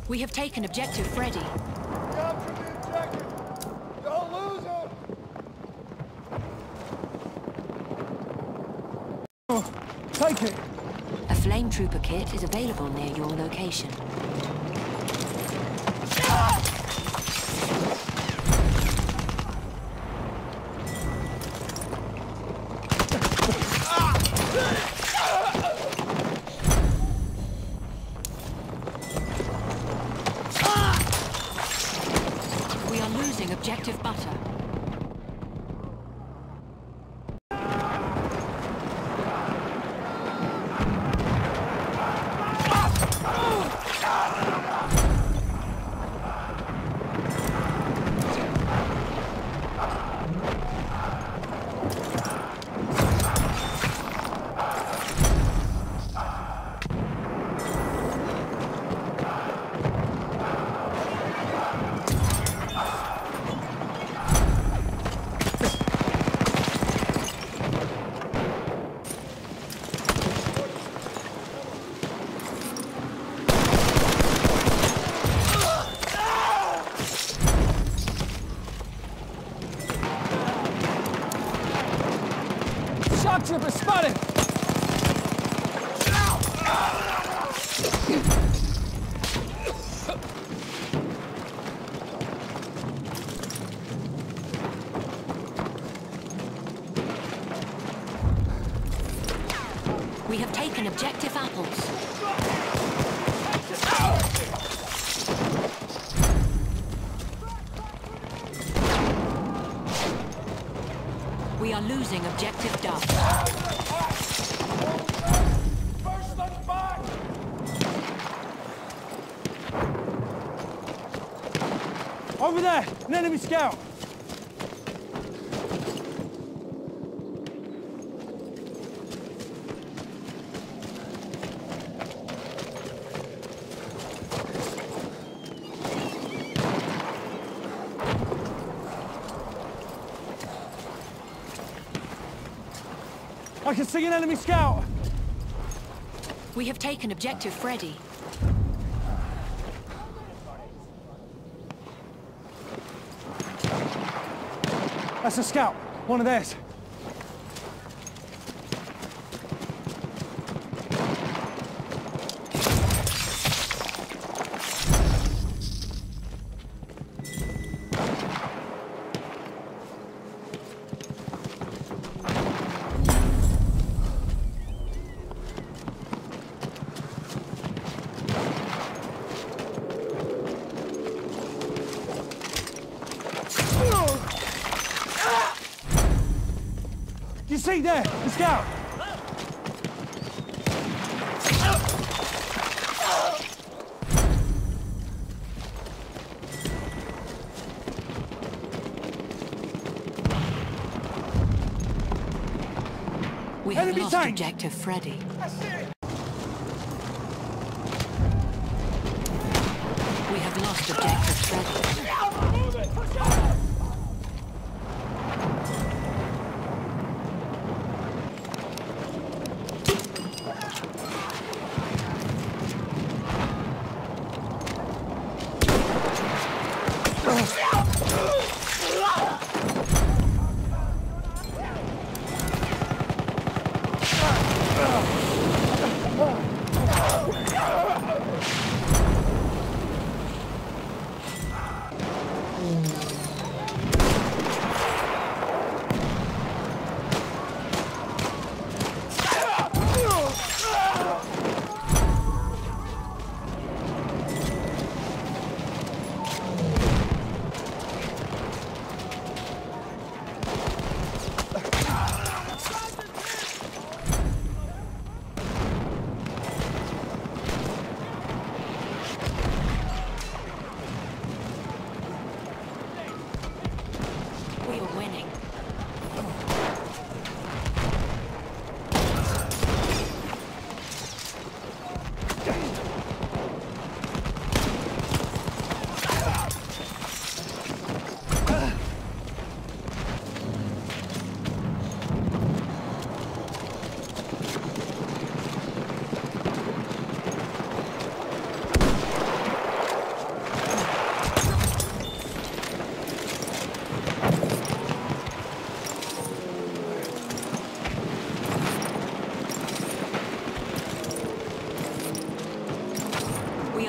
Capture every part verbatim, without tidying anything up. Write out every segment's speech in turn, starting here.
We have taken objective Freddy. Capture the objective! Don't lose him! Oh, take it! A flame trooper kit is available near your location. We are losing objective butter. Shock trooper spotted! We have taken objective apples. We are losing objective Duff. First them back! Over there! An enemy scout! I can see an enemy scout! We have taken objective Freddy. That's a scout. One of theirs. You see there, the scout? We have Enemy lost tank. objective Freddy. We have lost objective Freddy.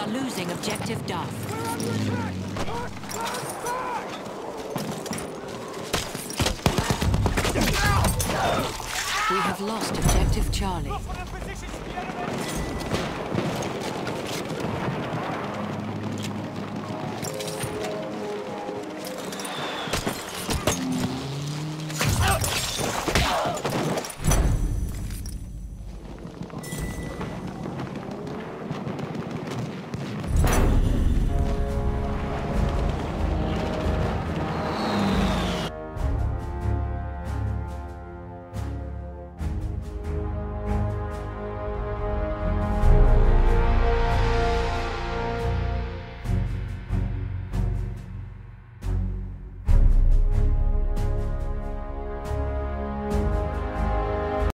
are losing objective Duff. We're under attack! Push! Push back! We have lost objective Charlie. Lost on our positions, the enemy!